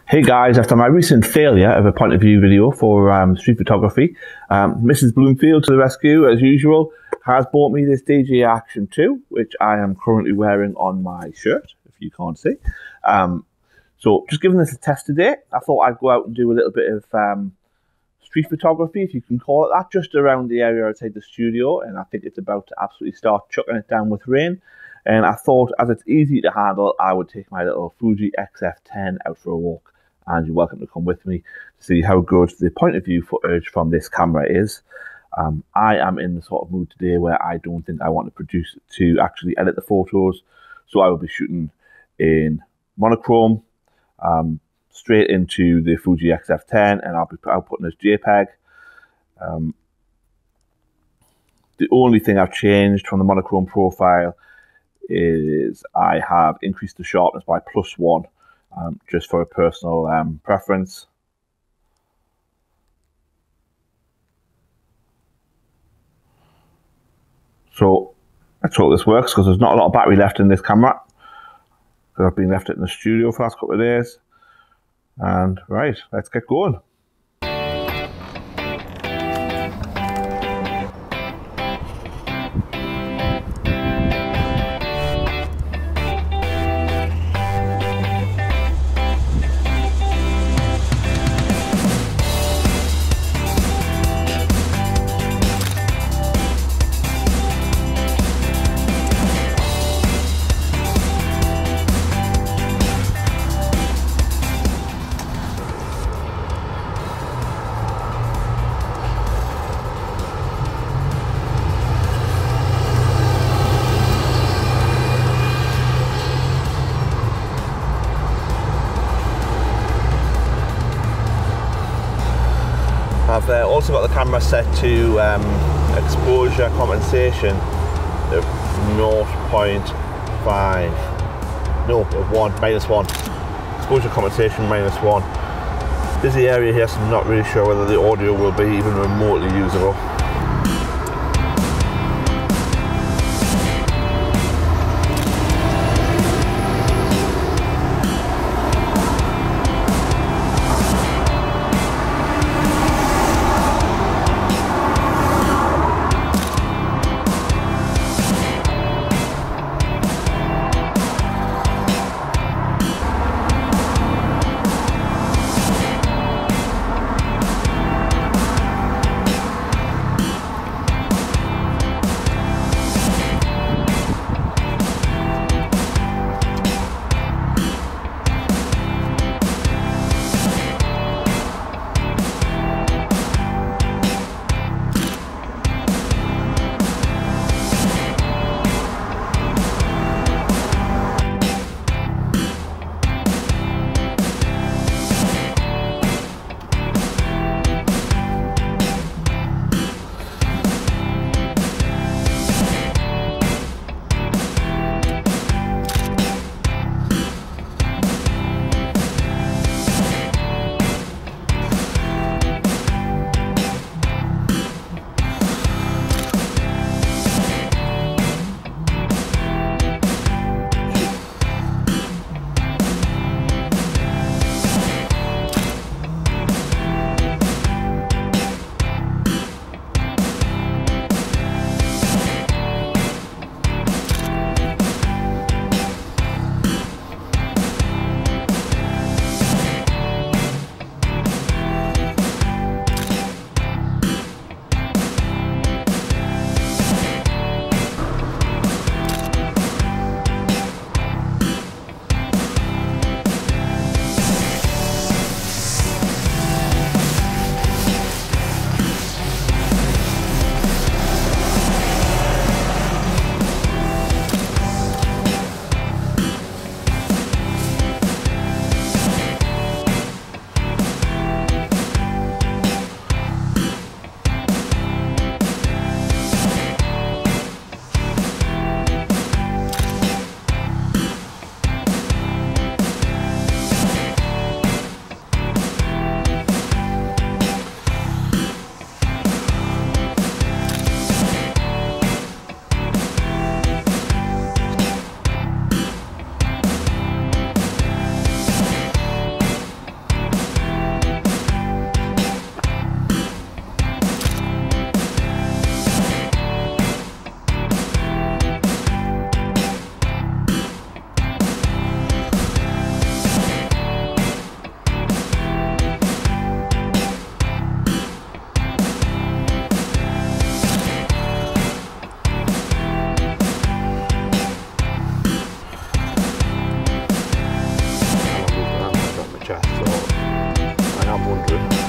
Hey guys, after my recent failure of a point of view video for street photography, Mrs. Bloomfield to the rescue as usual has bought me this DJI Action2, which I am currently wearing on my shirt, if you can't see. So just giving this a test today, I thought I'd go out and do a little bit of street photography, if you can call it that, just around the area outside the studio, and I think it's about to absolutely start chucking it down with rain. And I thought, as it's easy to handle, I would take my little Fuji XF10 out for a walk. And you're welcome to come with me to see how good the point of view footage from this camera is. I am in the sort of mood today where I don't think I want to produce to actually edit the photos, so I will be shooting in monochrome straight into the Fuji XF10, and I'll be outputting as JPEG. The only thing I've changed from the monochrome profile is I have increased the sharpness by +1. Just for a personal preference. So let's hope this works, because there's not a lot of battery left in this camera, because I've been left it in the studio for the last couple of days. And right, let's get going. I've also got the camera set to exposure compensation of 0.5, no, of 1, -1. Exposure compensation -1. Busy area here, so I'm not really sure whether the audio will be even remotely usable. picture, so I am wondering.